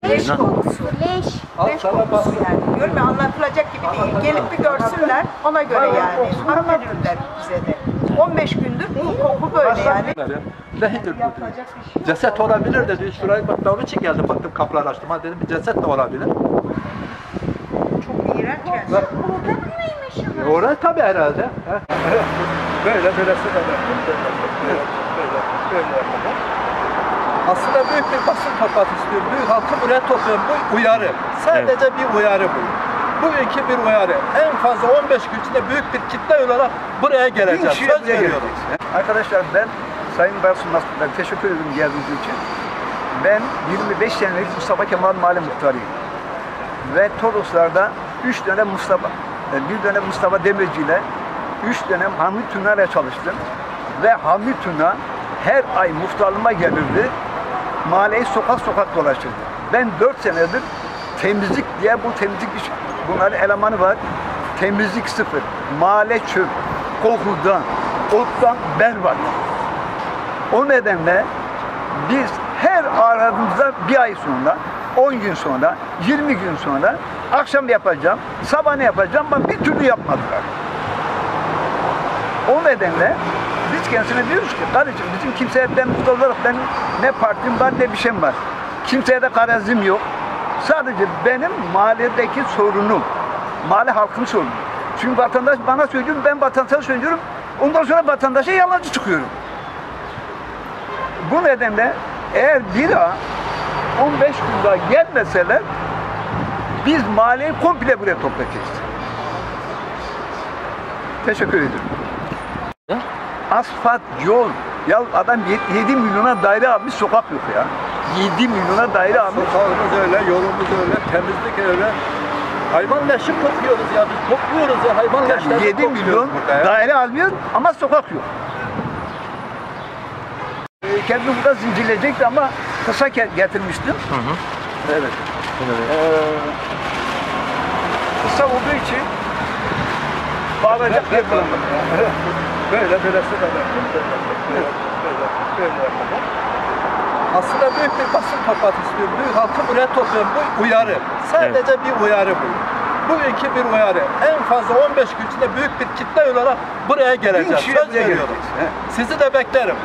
Leş kokusu, leş. Leş kokusu yani. Diyorum ya, anlatılacak gibi değil. Gelip bir görsünler, ona göre yani. Hak verirler bize de. 15 gündür bu koku böyle yani. Nehidir bu diyor. Ceset olabilir dedi. Şurayı bak, onun için geldim, baktım kapıları açtım. Ha dedim, bir ceset de olabilir. Çok iğrenç yani. Burada mıymış? Orası tabii herhalde. Böyle böylesi böyle. Böyle yapalım. Aslında büyük bir basın toplantı istiyorum. Büyük halkı buraya topluyorum. Bu uyarı. Sadece bir uyarı bu. Bugünkü bir uyarı. En fazla 15 gün içinde büyük bir kitle olarak buraya geleceğiz. Söz veriyorum. Arkadaşlar, ben Sayın Barsun Masum'dan teşekkür ederim geldiğiniz için. Ben 25 senelik Mustafa Kemal Mahalle Muhtarıyım. Ve Toroslar'da 3 dönem bir dönem Mustafa Demirci ile 3 dönem Hamit Tuna ile çalıştım. Ve Hamit Tuna her ay muhtarlığıma gelirdi. Mahalleyi sokak sokak dolaşırdı. Ben 4 senedir temizlik diye bu temizlik iş, bunların elemanı var. Temizlik sıfır. Mahalle çöp. Kokudan, ottan berbat. O nedenle biz her aradığımızda bir ay sonra, 10 gün sonra, 20 gün sonra akşam yapacağım, sabah ne yapacağım, ama bir türlü yapmadılar. O nedenle biz kendisine diyoruz ki, kardeşim bizim kimseye, ben muhtar olarak benim ne partim var ne bir şeyim var. Kimseye de garazim yok. Sadece benim mahalledeki sorunum, mahalle halkının sorunu. Çünkü vatandaş bana söylüyor, ben vatandaşa söylüyorum, ondan sonra vatandaşa yalancı çıkıyorum. Bu nedenle eğer bir ay 15 gün daha gelmeseler, biz mahalleyi komple buraya toplayacağız. Teşekkür ederim. Asfalt, yol. Ya adam 7 milyona daire almış, sokak yok ya. 7 milyona daire almış. Sokağımız öyle, yolumuz öyle, temizlik öyle. Hayvan leşi kokuyoruz ya, biz kokluyoruz ya, hayvan leşleri 7 milyon daire almıyor ama sokak yok. Kendimi burada zincirleyecekti ama kısa getirmiştim. Evet. Kısa olduğu için bağlayacak yer bulamadım. Böyle yapalım. Aslında büyük bir basın toplantı istiyorum. Büyük halkı buraya topluyorum. Bu uyarı. Sadece bir uyarı bu. Bugünkü bir uyarı. En fazla 15 gün içinde büyük bir kitle olarak buraya geleceğiz. Söz veriyorum. Sizi de beklerim.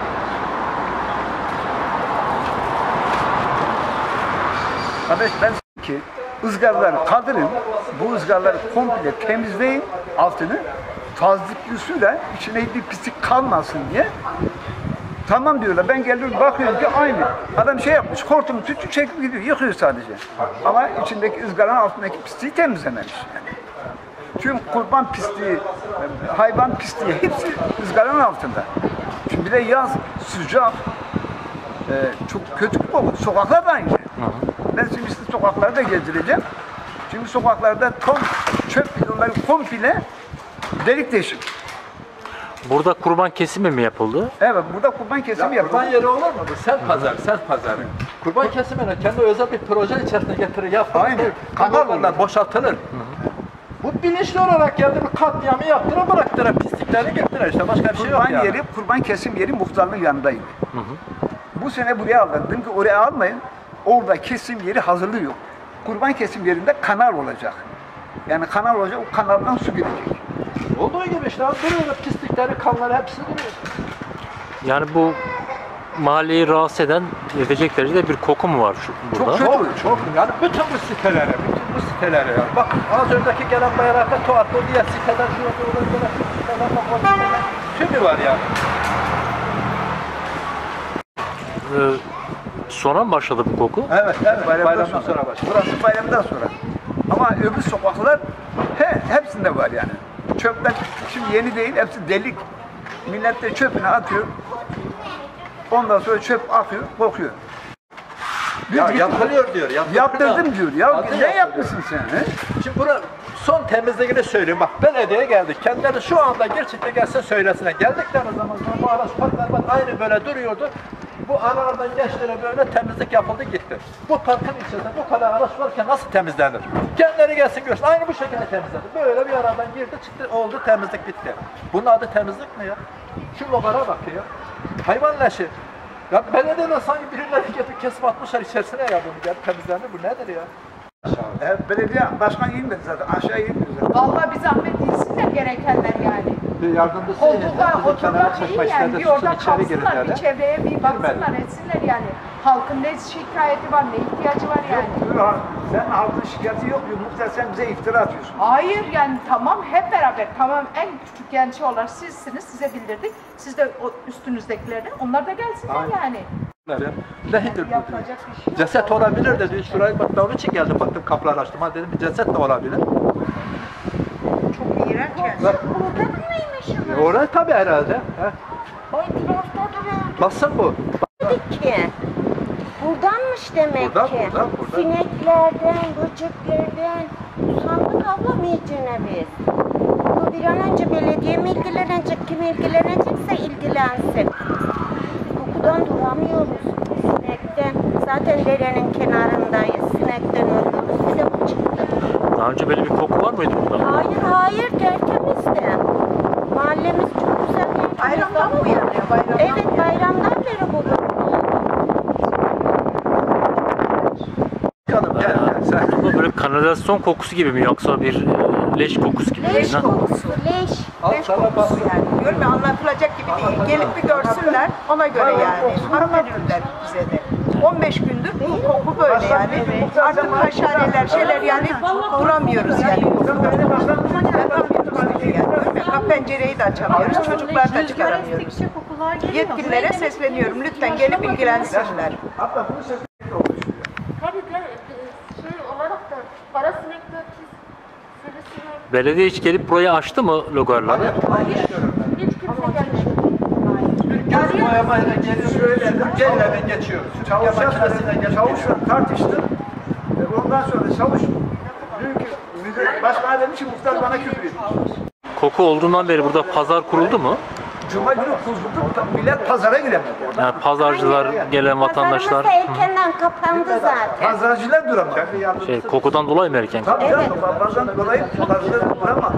Kardeş, ben ki ızgaraları kaldırın, bu ızgaraları komple temizleyin, altını tazyikli suyla içine bir pislik kalmasın diye. Tamam diyorlar, ben geliyorum bakıyorum ki aynı. Adam şey yapmış, hortumu tütü çekip gidiyor, yıkıyor sadece. Ama içindeki ızgaranın altındaki pisliği temizlememiş. Yani. Çünkü kurban pisliği, hayvan pisliği hepsi ızgaranın altında. Şimdi bir de yaz sıcak, çok kötü bir koku. Sokaklar da aynı. Ben şimdi size sokakları da gezdireceğim. Çünkü sokaklarda tam çöp bidonları komple delik deşik. Burada kurban kesimi mi yapıldı? Evet, burada kurban kesimi yapıldı. Kurban yeri olur mu bu? Sent pazarı. Kurban kesimini kendi özel bir proje içerisine getirir, yapılır. Aynen. Kanallarla boşaltılır. Bu bilinçli olarak geldi, bir katliamı yaptıra bıraktıra, pislikleri getirir. İşte başka bir şey yok yani. Kurban kesim yeri muhtarlığın yanındaydı. Bu sene buraya aldım. Dedim ki oraya almayın. Orada kesim yeri hazırlığı yok. Kurban kesim yerinde kanal olacak. Yani kanal olacak, o kanaldan su gidecek. Olduğu gibi işte duruyor, pislikleri, kanları hepsi duruyor. Yani bu mahalleyi rahatsız edecek derecede bir koku mu var burada? Çok. Yani bütün bu sitelere yani. Bak az önceki gelen bayrakta tuhaf o diğer siteler şurada tümü var yani. Sonra mı başladı bu koku? Evet, bayramdan sonra başladı. Burası bayramdan sonra. Ama öbür sokaklar hepsinde var yani. Çöpler şimdi yeni değil, hepsi delik. Millet de çöpünü atıyor. Ondan sonra çöp akıyor, kokuyor. Ya yapılıyor diyor. Yaptırdım diyor. Ya ne yapmışsın sen? He? Şimdi buna son temizliğini söyleyeyim. Bak belediye geldi. Kendileri şu anda gerçekten gelsin söylesinler. Geldikleri zaman bu araç parklar bak aynı böyle duruyordu. Bu aralardan geçtiler böyle temizlik yapıldı gitti. Bu parkın içerisinde bu kadar araç varken nasıl temizlenir? Kendileri gelsin görsün. Aynı bu şekilde temizlendi. Böyle bir aradan girdi çıktı oldu temizlik bitti. Bunun adı temizlik mi ya? Şu logara bak ya. Hayvan leşi. Ya belediyeden sanki birileri getirip kesip atmışlar içerisine ya bunu gelip temizlendi. Bu nedir ya? Belediye başkan inmedi zaten. Aşağı inmedi zaten. Vallahi bir zahmet değilsinler gerekenler yani. Bir yardımcısı Koltuğa oturmak çekmek iyi yani. istedi, Bir orada içeri girin kalsınlar, bir dedi. çevreye bir baksınlar, etsinler yani. Halkın ne şikayeti var, ne ihtiyacı var yani. Yok, sen halkın şikayeti yok. Muhtar sen bize iftira atıyorsun. Hayır yani tamam hep beraber tamam en küçük genç olarak sizsiniz, size bildirdik. Siz de o üstünüzdekilerden onlar da gelsinler yani. Nedir bu? Yapılacak bir şey yok. Ceset olabilir dedi. Şuraya bak ben onun için geldim baktım kapıları açtım. Ha dedim bir ceset de olabilir. Çok iğrenç yani. Burada mıymış ama? Orası tabii herhalde. He. Ay tarafta duruyordu Bassın bu. ki. Buradanmış demek Buradan, ki. buradan. Sineklerden, böceklerden. Sandık ablam iyicene biz. Bu bir an önce belediye mi ilgilenecek, kim ilgilenecekse ilgilensin. Kokudan duramıyoruz. Sinekten. Zaten derenin kenarındayız. Sinekten ölüyoruz. Bir de bu çıktı. Daha önce böyle bir koku var mıydı burada? Hayır tertemizdi. Mahallemiz çok güzel tertemiz. Bayramdan mı uyanıyor? Bayramdan Evet bayramdan beri bu. Canım gel gel sen. Bu böyle kanalizasyon kokusu gibi mi yoksa bir leş kokusu gibi mi? Leş Ne? kokusu, leş. Al Beş sana kokusu bas. yani. Diyorum ya anlatılacak gibi değil. Gelip bir görsünler ona göre yani. Hak verirler bize de. 15 gündür bu koku böyle yani. Artık haşhaneler şeyler yani duramıyoruz yani. Yapamıyoruz bile yani. Diyorum ya, kap pencereyi de açamıyoruz. Çocuklar da çıkaramıyoruz. Yetkililere sesleniyorum. Lütfen gelip ilgilensinler. Hatta bunu sesini oluşuyor. Tabii şey olarak da kara sinekler, sivrisinek, Belediye hiç gelip burayı açtı mı logarları? hiç kimse gelmedi. Göz boyamayla geliyoruz. Süpürgeyle bir geçiyoruz. Süpürge makinesiyle geçiyoruz. Çavuşla tartıştı. Ondan sonra çavuş dünkü müdür başkana demiş ki muhtar bana küfür etmiş. Koku olduğundan beri burada pazar kuruldu mu? Cuma günü kuzuldu, millet pazara giremedi. Yani pazarcılar, gelen vatandaşlar Pazarımız da erkenden kapandı zaten. Pazarcılar duramadı. kokudan dolayı mı erken? Tabii canım, pazardan dolayı pazarcılar duramadı.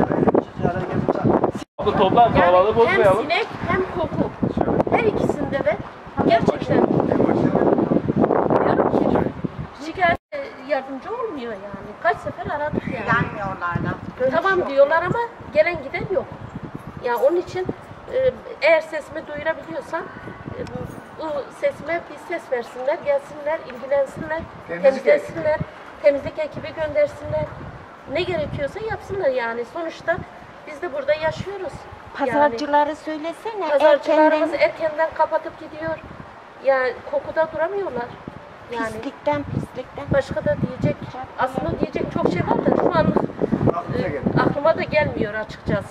Hem sinek hem koku. Her ikisinde de gerçekten diyorum ki şikayet yardımcı olmuyor yani. Kaç sefer aradık yani. Gelmiyorlar da. Tamam diyorlar ama gelen giden yok. Yani onun için eğer sesimi duyurabiliyorsam bu sesime bir ses versinler, gelsinler, ilgilensinler, temizlesinler, temizlik ekibi göndersinler. Ne gerekiyorsa yapsınlar yani. Sonuçta biz de burada yaşıyoruz. Pazarcıları söylesene. Yani pazarcılarımız erkenden erkenden kapatıp gidiyor. Yani kokuda duramıyorlar. Yani pislikten. başka da diyecek, aslında diyecek çok şey var da şu an aklıma da gelmiyor açıkçası.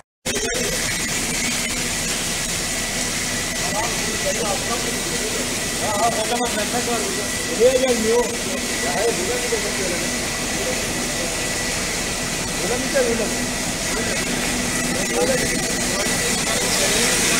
Öyle mi?